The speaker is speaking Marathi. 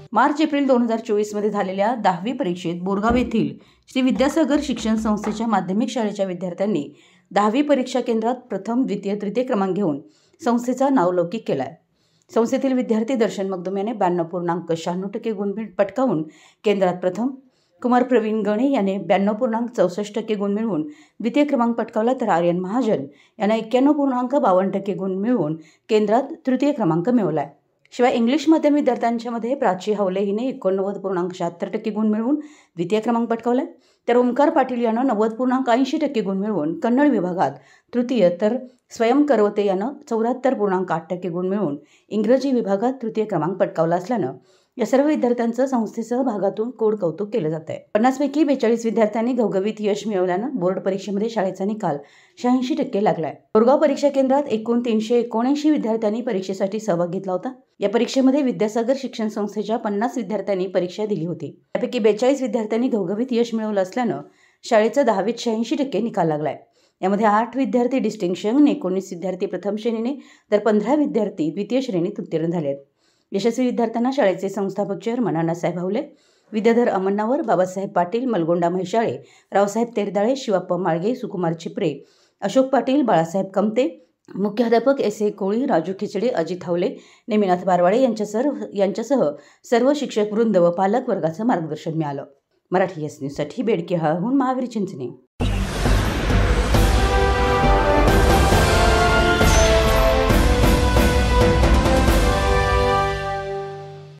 मार्च एप्रिल 2024 मध्ये झालेल्या 10वी परीक्षेत बोरगाव येथील श्री विद्यासागर शिक्षण संस्थेच्या माध्यमिक शाळेच्या विद्यार्थ्यांनी 10वी परीक्षा केंद्रात प्रथम, द्वितीय, तृतीय क्रमांक घेऊन संस्थेचा नावलौकिक केलाय। संस्थेतील विद्यार्थी दर्शन मगदुम याने 92.96% गुण पटकावून केंद्रात प्रथम, कुमार प्रवीण गणे याने 92.64% गुण मिळवून द्वितीय क्रमांक पटकावला, तर आर्यन महाजन याने 91.52% गुण मिळवून केंद्रात तृतीय क्रमांक मिळवलाय। शिवाय इंग्लिश माध्यम विद्यार्थ्यांच्या मध्ये प्राची हावले हिने 89.76% गुण मिळवून द्वितीय क्रमांक पटकावलाय, तर ओमकार पाटील यानं 90.80% गुण मिळवून कन्नड विभागात तृतीय, तर स्वयं करवते यानं 74.8% गुण मिळवून इंग्रजी विभागात तृतीय क्रमांक पटकावला असल्यानं या सर्व विद्यार्थ्यांचं संस्थेसह भागातून कोड कौतुक केलं जात आहे। 50 पैकी 42 विद्यार्थ्यांनी घवघवीत यश मिळवल्यानं बोर्ड परीक्षेमध्ये शाळेचा निकाल 86% लागलाय। बोरगाव परीक्षा केंद्रात एकूण 379 विद्यार्थ्यांनी परीक्षेसाठी सहभाग घेतला होता। या परीक्षेमध्ये विद्यासागर शिक्षण संस्थेच्या 50 विद्यार्थ्यांनी परीक्षा दिली होती। त्यापैकी 42 विद्यार्थ्यांनी घवघवीत यश मिळवलं असल्यानं शाळेचा 10वीत 86% निकाल लागलाय। यामध्ये 8 विद्यार्थी डिस्टिंक्शन, 19 विद्यार्थी प्रथम श्रेणीने, तर 15 विद्यार्थी द्वितीय श्रेणीत उत्तीर्ण झाले आहेत। यशस्वी विद्यार्थ्यांना शाळेचे संस्थापक चेअरमन अण्णासाहेब हावले, विद्याधर अमन्नावर, बाबासाहेब पाटील, मलगोंडा म्हैसाळे, रावसाहेब तेरदाळे, शिवाप्पा माळगे, सुकुमार चिपरे, अशोक पाटील, बाळासाहेब कमते, मुख्याध्यापक S.A. कोळी, राजू खिचडे, अजित हावले, नेमिनाथ बारवाडे यांच्यासह सर्व शिक्षक वृंद व पालक वर्गाचं मार्गदर्शन मिळालं। मराठी न्यूजसाठी बेडके हळहून महावीर चिंचणे।